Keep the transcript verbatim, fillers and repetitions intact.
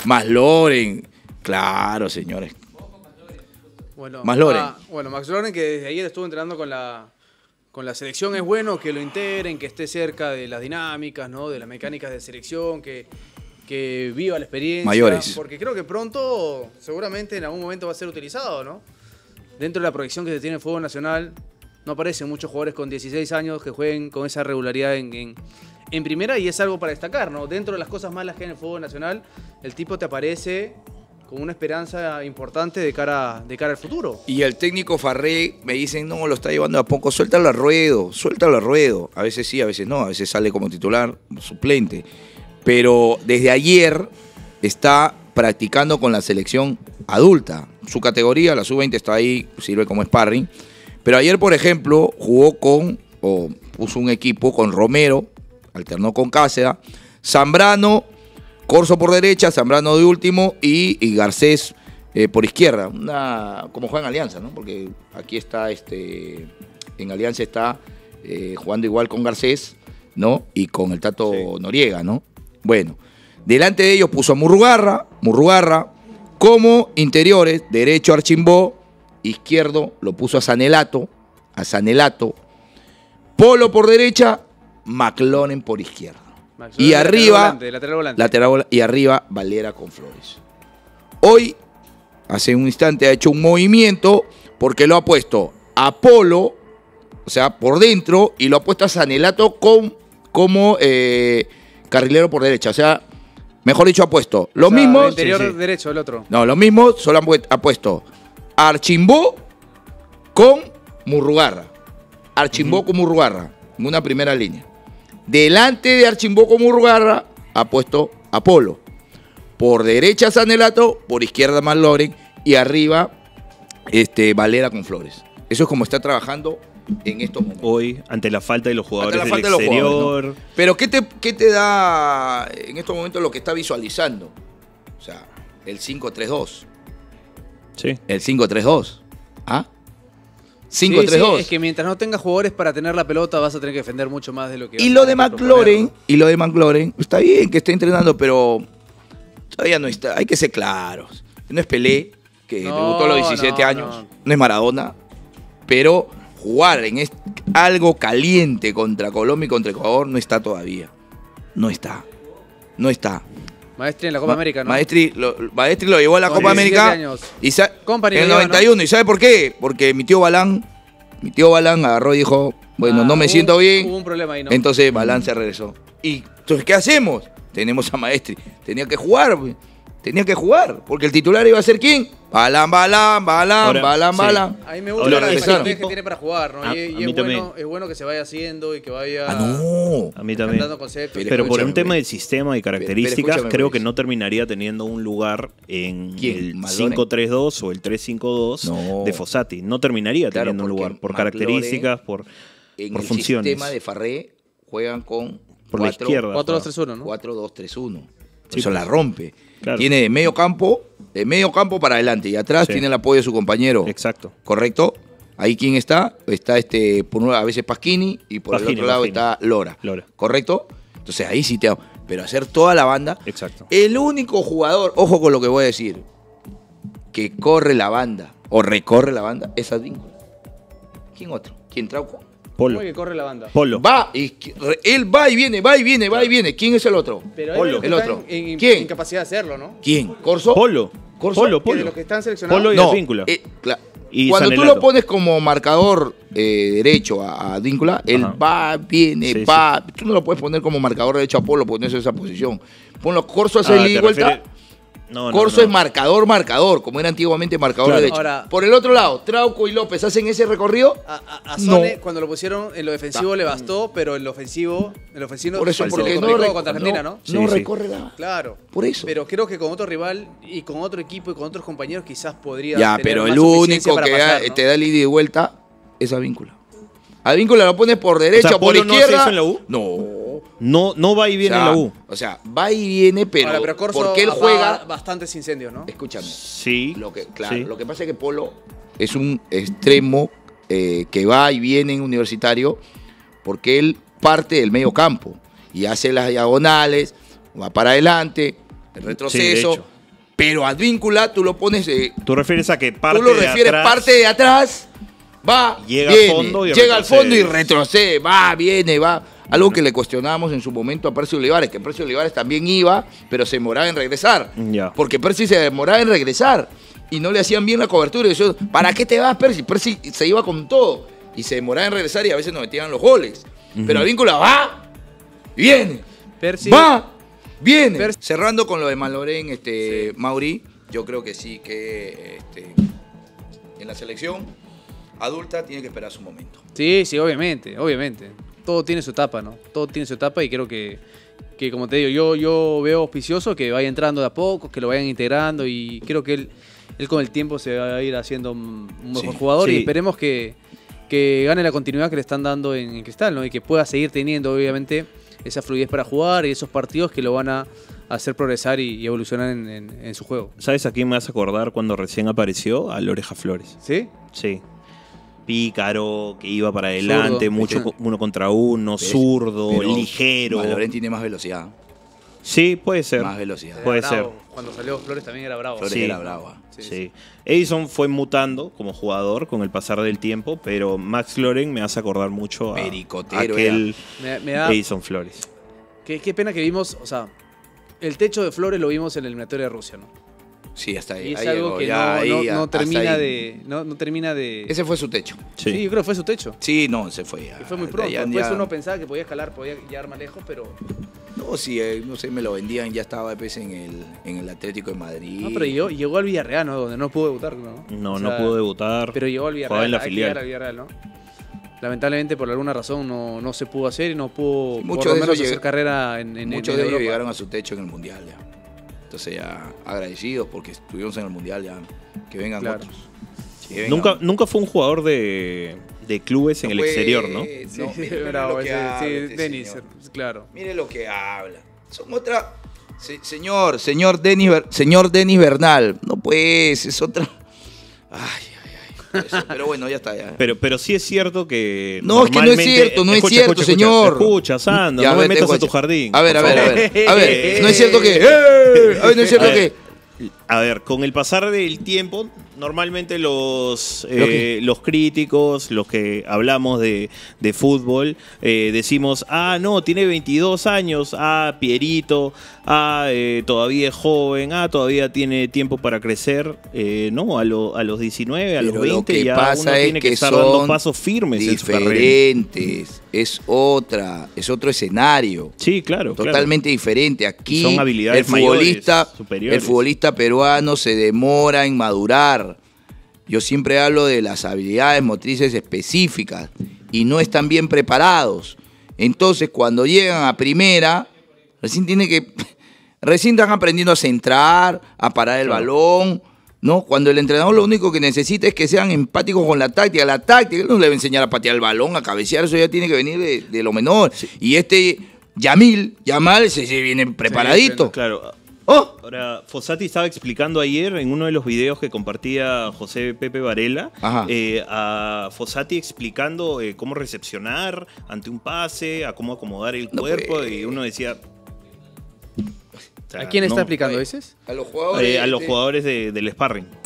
Más Loren. Claro, señores. Bueno, Más Loren. Ah, bueno, Max Loren, que desde ayer estuvo entrenando con la, con la selección, es bueno que lo integren, que esté cerca de las dinámicas, ¿no? De las mecánicas de selección, que, que viva la experiencia. Mayores. Porque creo que pronto, seguramente en algún momento va a ser utilizado, ¿no? Dentro de la proyección que se tiene en el fútbol nacional, no aparecen muchos jugadores con dieciséis años que jueguen con esa regularidad en, en, en primera, y es algo para destacar, ¿no? Dentro de las cosas malas que hay en el fútbol nacional, el tipo te aparece con una esperanza importante de cara, de cara al futuro. Y el técnico Farré me dicen, no, lo está llevando a poco, suéltalo a ruedo, suéltalo a ruedo. A veces sí, a veces no, a veces sale como titular, suplente. Pero desde ayer está practicando con la selección adulta. Su categoría, la sub veinte, está ahí, sirve como sparring. Pero ayer, por ejemplo, jugó con, o puso un equipo con Romero, alternó con Cáceres, Zambrano, Corso por derecha, Zambrano de último y, y Garcés eh, por izquierda. Una, como juega en Alianza, ¿no? Porque aquí está, este, en Alianza está eh, jugando igual con Garcés, ¿no? Y con el Tato sí. Noriega, ¿no? Bueno, delante de ellos puso a Murrugarra, Murrugarra, como interiores, derecho Archimbó, izquierdo lo puso a Sanelato, a Sanelato, Polo por derecha, McLaren por izquierda. Y arriba, volante, lateral volante. Lateral volante, y arriba Valera con Flores. Hoy, hace un instante, ha hecho un movimiento porque lo ha puesto a Polo, o sea, por dentro, y lo ha puesto a Sanelato con, como eh, carrilero por derecha. O sea, mejor dicho, ha puesto lo o sea, mismo. El interior sí, sí. derecho, el otro. No, lo mismo, solo ha puesto a Archimbó con Murrugarra. Archimbó uh-huh. con Murrugarra, en una primera línea. Delante de Archimbó con Murrugarra ha puesto a Polo. Por derecha Sanelato, por izquierda McLaren y arriba este, Valera con Flores. Eso es como está trabajando en estos momentos. Hoy, ante la falta de los jugadores la del falta exterior. De los jugadores, ¿no? Pero ¿qué te, ¿qué te da en estos momentos lo que está visualizando? O sea, el cinco tres dos. Sí. El cinco tres dos. ¿Ah? cinco tres dos. Sí, sí, es que mientras no tengas jugadores para tener la pelota vas a tener que defender mucho más de lo que... Y lo de McLaren, y lo de McLaren, está bien que esté entrenando, pero todavía no está. Hay que ser claros. No es Pelé, que no, debutó a los diecisiete no, años. No. no es Maradona, pero jugar en este, algo caliente contra Colombia y contra Ecuador no está todavía. No está. No está. Maestri en la Copa Ma América, ¿no? Maestri lo, Maestri lo llevó a la Con Copa América y Company en el noventa y uno. ¿No? ¿Y sabe por qué? Porque mi tío Balán, mi tío Balán agarró y dijo, bueno, ah, no me hubo, siento bien. Hubo un problema ahí, ¿no? Entonces Balán se regresó. ¿Y entonces qué hacemos? Tenemos a Maestri. Tenía que jugar, tenía que jugar. Porque el titular iba a ser ¿quién? Balán, Balán, Balán, Ahora, Balán, sí. Balán. A mí me gusta la definición que tiene para jugar, ¿no? A, y, a y mí es, también. bueno, es bueno que se vaya haciendo y que vaya... Ah, no. A mí también. Conceptos, pero, pero por un tema de sistema y características, pero, pero creo que no terminaría teniendo un lugar en ¿Quién? el cinco tres dos o el tres cinco dos no. de Fossati. No terminaría claro, teniendo un lugar por características, por, en por el funciones. En el sistema de Farré juegan con por cuatro, la izquierda. cuatro dos tres uno, ¿no? cuatro dos tres uno. Sí, Eso pues. la rompe. Claro. Tiene de medio campo, de medio campo para adelante y atrás sí. tiene el apoyo de su compañero. Exacto. ¿Correcto? Ahí quién está, está este, por una, a veces Pasquini y por Pasquini, el otro lado Pasquini. está Lora. Lora. ¿Correcto? Entonces ahí sí te hago. Pero hacer toda la banda. Exacto. El único jugador, ojo con lo que voy a decir, que corre la banda o recorre la banda es Advíncula. ¿Quién otro? ¿Quién Trauco? Polo. ¿Cómo que corre la banda? Polo. Va, y, él va y viene, va y viene, va y viene. ¿Quién es el otro? Pero Polo. El otro. En, en, ¿Quién? Incapacidad de hacerlo, ¿no? ¿Quién? ¿Corso? Polo. ¿Corso? Polo, Polo. De los que están seleccionados. Polo y no, Advíncula. Eh, y Cuando Sanelato. tú lo pones como marcador eh, derecho a, a Advíncula, él Ajá. va, viene, sí, va. Sí. Tú no lo puedes poner como marcador derecho a Polo, pones esa posición. Ponlo Corso hace ah, ida y vuelta. Refieres... No, no, Corso no. es marcador, marcador, como era antiguamente marcador claro. derecho. Ahora, por el otro lado, Trauco y López hacen ese recorrido. A, a, a Sone, no. cuando lo pusieron en lo defensivo, le bastó, pero en lo ofensivo, en lo ofensivo por eso, porque no, no, contra Argentina, no, ¿no? Sí, no sí. recorre la. Claro. Por eso. Pero creo que con otro rival y con otro equipo y con otros compañeros quizás podría. Ya, tener pero más el único para que pasar, da, ¿no? te da el ida y vuelta es Advíncula. Advíncula lo pones por derecha, o sea, por ¿Polo izquierda. No hace eso en la U? No. No, no va y viene o sea, en la U. O sea, va y viene, pero, Ahora, pero Corso porque él juega bastantes incendios, ¿no? Escúchame. Sí. Lo que, claro, sí. lo que pasa es que Polo es un extremo eh, que va y viene en universitario porque él parte del medio campo y hace las diagonales, va para adelante, el retroceso. Sí, pero Advíncula tú lo pones... Eh, tú refieres a que parte Tú lo refieres de atrás, parte de atrás, va, llega, viene, al, fondo y llega al fondo y retrocede, va, viene, va. Algo que le cuestionábamos en su momento a Percy Olivares, que Percy Olivares también iba, pero se demoraba en regresar. Ya. Porque Percy se demoraba en regresar y no le hacían bien la cobertura. Y yo, ¿para qué te vas, Percy? Percy se iba con todo y se demoraba en regresar y a veces nos metían los goles. Uh-huh. Pero Advíncula va, viene, Percy, va, viene. Percy. Cerrando con lo de Malorén, este, sí. Mauri, yo creo que sí, que este, en la selección adulta tiene que esperar su momento. Sí, sí, obviamente, obviamente. Todo tiene su etapa, ¿no? Todo tiene su etapa y creo que, que como te digo, yo, yo veo auspicioso que vaya entrando de a poco, que lo vayan integrando y creo que él, él con el tiempo se va a ir haciendo un mejor sí, jugador sí. Y esperemos que, que gane la continuidad que le están dando en, en Cristal, ¿no? Y que pueda seguir teniendo, obviamente, esa fluidez para jugar y esos partidos que lo van a hacer progresar y, y evolucionar en, en, en su juego. ¿Sabes a quién me vas a acordar cuando recién apareció? A Oreja Flores. ¿Sí? Sí. Pícaro, que iba para adelante, zurdo, mucho ¿viste? Uno contra uno, ¿ves? Zurdo, pero ligero. Malorén tiene más velocidad. Sí, puede ser. Más velocidad. Puede bravo. ser. Cuando salió Flores también era bravo. Flores sí. era brava. Sí, sí. Edison fue mutando como jugador con el pasar del tiempo, pero Max Loren me hace acordar mucho a, a aquel me, me da, Edison Flores. Qué, qué pena que vimos, o sea, el techo de Flores lo vimos en la eliminatoria de Rusia, ¿no? Sí, hasta ahí. Y es ahí algo llegó, que ya, no, ahí, no, no, termina de, no, no termina de... Ese fue su techo. Sí. sí, yo creo que fue su techo. Sí, no, se fue ya. Y fue muy pronto. Ya, Después ya... uno pensaba que podía escalar, podía llegar más lejos, pero... No, sí, eh, no sé, me lo vendían, ya estaba pues, en, el, en el Atlético de Madrid. No, pero llegó, llegó al Villarreal, ¿no? Donde no pudo debutar, ¿no? No, o sea, no pudo debutar. Pero llegó al Villarreal. Jugaba en la hay filial. Que al Villarreal, ¿no? Lamentablemente, por alguna razón, no, no se pudo hacer y no pudo, sí, por lo menos, hacer carrera en, en Muchos en de ellos Europa. llegaron a su techo en el Mundial, ya. Entonces ya agradecidos porque estuvimos en el Mundial ya. Que vengan claro. otros. Que vengan. Nunca, nunca fue un jugador de, de clubes no en el fue, exterior, ¿no? Sí, no, mire, mire bravo, ese, habla, sí, este Denis, señor. Claro. Mire lo que habla. Son otra... Se, señor, señor Denis, señor Denis Bernal. No pues, es otra... Ay, Eso, pero bueno, ya está. Ya. Pero, pero sí es cierto que. No, es que no es cierto, no escucha, es cierto, escucha, señor. Escucha, Sandro, no me metas a tu jardín. A ver, a ver, a ver. A ver, no es cierto que. ¡Eh! A ver, no es cierto que. A ver, con el pasar del tiempo, normalmente los, eh, los críticos, los que hablamos de, de fútbol, eh, decimos, ah, no, tiene veintidós años, ah, Pierito, ah, eh, todavía es joven, ah, todavía tiene tiempo para crecer. Eh, no, a, lo, a los diecinueve, a Pero los veinte, lo que ya pasa uno es tiene que, que estar son dando pasos firmes en su carrera. Diferentes, es otra, es otro escenario. Sí, claro. Totalmente claro. diferente. Aquí son habilidades el futbolista, mayores, superiores. El futbolista peruano se demora en madurar. Yo siempre hablo de las habilidades motrices específicas y no están bien preparados. Entonces, cuando llegan a primera, recién tiene que recién están aprendiendo a centrar, a parar el claro. balón, ¿no? Cuando el entrenador lo único que necesita es que sean empáticos con la táctica. La táctica, él no le va a enseñar a patear el balón, a cabecear, eso ya tiene que venir de, de lo menor. Sí. Y este Yamil, Yamal, se, se viene preparadito. Sí, claro. Oh. Ahora, Fossati estaba explicando ayer en uno de los videos que compartía José Pepe Varela, eh, a Fossati explicando eh, cómo recepcionar ante un pase, a cómo acomodar el no cuerpo, puede. Y uno decía... O sea, ¿a quién está no, explicando ese? A los jugadores, eh, a los jugadores de, del sparring.